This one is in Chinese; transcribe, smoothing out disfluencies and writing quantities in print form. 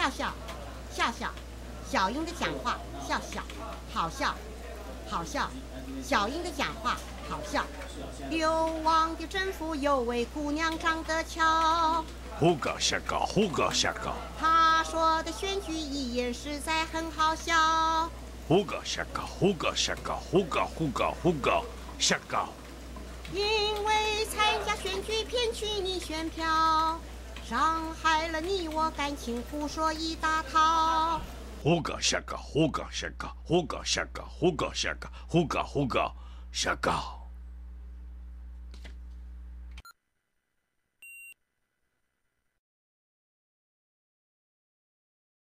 笑笑，笑笑，小英的讲话笑笑，好笑，好笑，小英的讲话好笑。流亡的政府有位姑娘长得巧， 胡搞瞎搞，胡搞瞎搞， 她说的选举遗言实在很好笑。 胡搞瞎搞，胡搞瞎搞，胡搞胡搞胡搞瞎搞。 因为参加选举骗取你选票，伤害了你我感情，胡说一大套。 胡搞瞎搞，胡搞瞎搞，胡搞瞎搞，胡搞瞎搞，胡搞胡搞瞎搞。